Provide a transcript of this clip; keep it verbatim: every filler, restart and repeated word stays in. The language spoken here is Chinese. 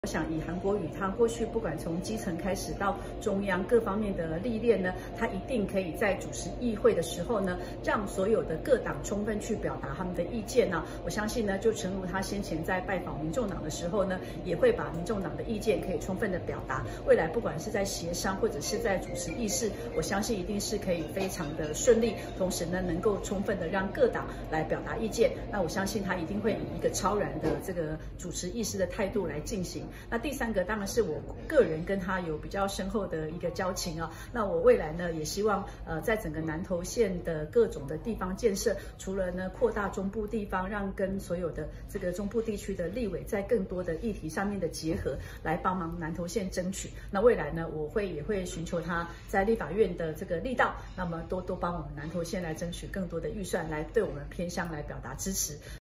我想以韩国瑜他过去不管从基层开始到中央各方面的历练呢，他一定可以在主持议会的时候呢，让所有的各党充分去表达他们的意见呢。我相信呢，就诚如他先前在拜访民众党的时候呢，也会把民众党的意见可以充分的表达。未来不管是在协商或者是在主持议事，我相信一定是可以非常的顺利，同时呢，能够充分的让各党来表达意见。那我相信他一定会以一个超然的这个主持议事的态度来进行。那第三个当然是我个人跟他有比较深厚的一个交情啊。那我未来呢也希望呃在整个南投县的各种的地方建设，除了呢扩大中部地方，让跟所有的这个中部地区的立委在更多的议题上面的结合，来帮忙南投县争取。那未来呢我会也会寻求他在立法院的这个力道，那么多多帮我们南投县来争取更多的预算，来对我们偏乡来表达支持。